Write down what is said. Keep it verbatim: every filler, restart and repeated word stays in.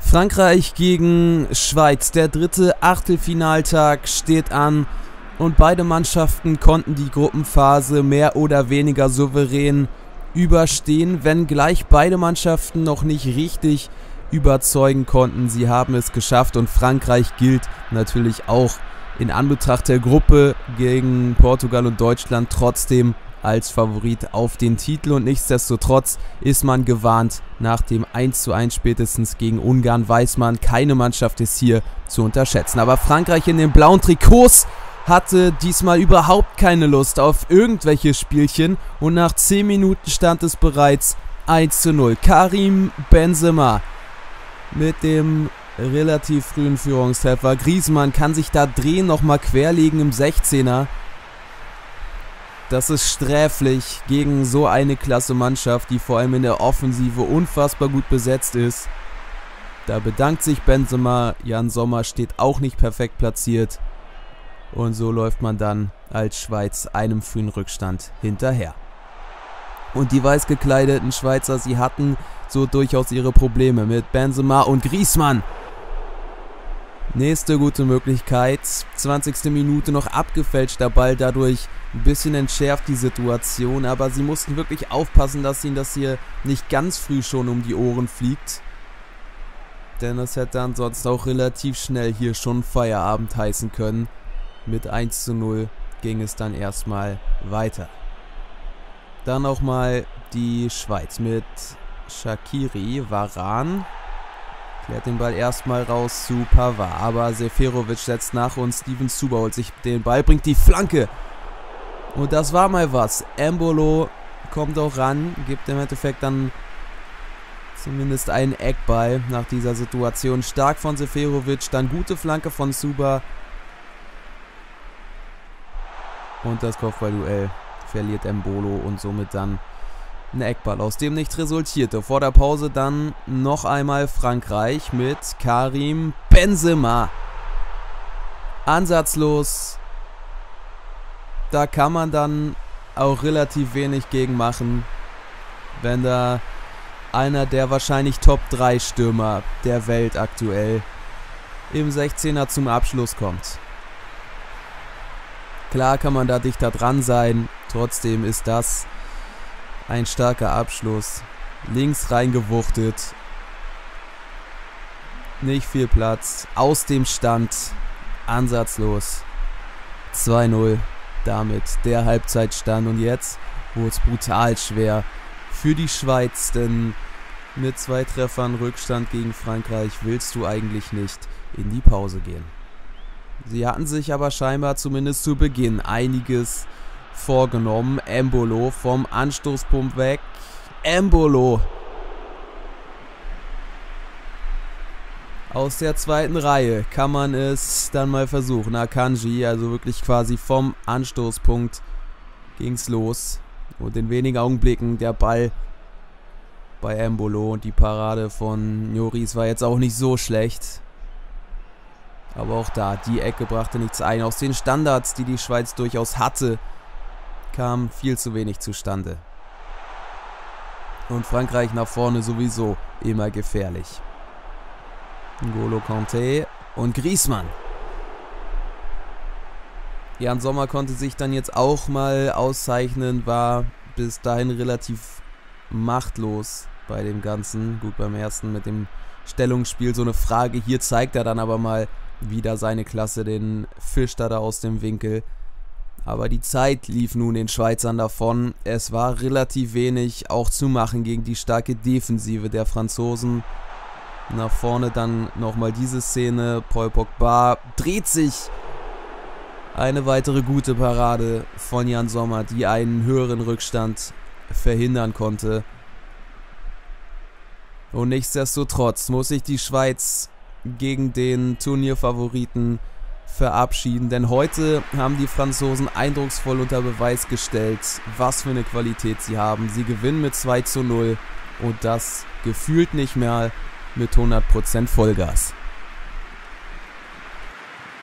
Frankreich gegen Schweiz. Der dritte Achtelfinaltag steht an und beide Mannschaften konnten die Gruppenphase mehr oder weniger souverän überstehen, wenngleich beide Mannschaften noch nicht richtig überzeugen konnten. Sie haben es geschafft und Frankreich gilt natürlich auch in Anbetracht der Gruppe gegen Portugal und Deutschland trotzdem als Favorit auf den Titel, und nichtsdestotrotz ist man gewarnt. Nach dem eins zu eins spätestens gegen Ungarn weiß man, keine Mannschaft ist hier zu unterschätzen. Aber Frankreich in den blauen Trikots hatte diesmal überhaupt keine Lust auf irgendwelche Spielchen und nach zehn Minuten stand es bereits eins zu null. Karim Benzema mit dem relativ frühen Führungstreffer. Griezmann kann sich da drehen, nochmal querlegen im sechzehner. Das ist sträflich gegen so eine klasse Mannschaft, die vor allem in der Offensive unfassbar gut besetzt ist. Da bedankt sich Benzema, Jan Sommer steht auch nicht perfekt platziert. Und so läuft man dann als Schweiz einem frühen Rückstand hinterher. Und die weiß gekleideten Schweizer, sie hatten so durchaus ihre Probleme mit Benzema und Griezmann. Nächste gute Möglichkeit, zwanzigste Minute noch abgefälschter Ball, dadurch ein bisschen entschärft die Situation, aber sie mussten wirklich aufpassen, dass ihnen das hier nicht ganz früh schon um die Ohren fliegt. Denn es hätte ansonsten auch relativ schnell hier schon Feierabend heißen können. Mit eins zu null ging es dann erstmal weiter. Dann nochmal die Schweiz mit Shaqiri, Varane. Klärt den Ball erstmal raus zu Pavard, aber Seferovic setzt nach und Steven Zuber holt sich den Ball, bringt die Flanke. Und das war mal was. Embolo kommt auch ran, gibt im Endeffekt dann zumindest einen Eckball nach dieser Situation. Stark von Seferovic, dann gute Flanke von Zuber. Und das Kopfballduell verliert Embolo und somit dann ein Eckball, aus dem nichts resultierte. Vor der Pause dann noch einmal Frankreich mit Karim Benzema. Ansatzlos. Da kann man dann auch relativ wenig gegen machen, wenn da einer der wahrscheinlich Top drei Stürmer der Welt aktuell im sechzehner zum Abschluss kommt. Klar kann man da dichter dran sein, trotzdem ist das ein starker Abschluss. Links reingewuchtet. Nicht viel Platz. Aus dem Stand. Ansatzlos. zwei null. Damit der Halbzeitstand. Und jetzt wurde es brutal schwer für die Schweiz. Denn mit zwei Treffern Rückstand gegen Frankreich willst du eigentlich nicht in die Pause gehen. Sie hatten sich aber scheinbar zumindest zu Beginn einiges vorgenommen. Embolo vom Anstoßpunkt weg. Embolo aus der zweiten Reihe kann man es dann mal versuchen. Akanji, also wirklich quasi vom Anstoßpunkt ging's los. Und in wenigen Augenblicken der Ball bei Embolo und die Parade von Lloris war jetzt auch nicht so schlecht. Aber auch da, die Ecke brachte nichts ein. Aus den Standards, die die Schweiz durchaus hatte, kam viel zu wenig zustande. Und Frankreich nach vorne sowieso immer gefährlich. N'Golo Kanté und Griezmann. Jan Sommer konnte sich dann jetzt auch mal auszeichnen, war bis dahin relativ machtlos bei dem Ganzen. Gut, beim ersten mit dem Stellungsspiel so eine Frage. Hier zeigt er dann aber mal wieder seine Klasse, den fischt er da aus dem Winkel. Aber die Zeit lief nun den Schweizern davon. Es war relativ wenig auch zu machen gegen die starke Defensive der Franzosen. Nach vorne dann nochmal diese Szene. Paul Pogba dreht sich. Eine weitere gute Parade von Jan Sommer, die einen höheren Rückstand verhindern konnte. Und nichtsdestotrotz muss sich die Schweiz gegen den Turnierfavoriten verabschieden, denn heute haben die Franzosen eindrucksvoll unter Beweis gestellt, was für eine Qualität sie haben. Sie gewinnen mit zwei zu null und das gefühlt nicht mehr mit hundert Prozent Vollgas.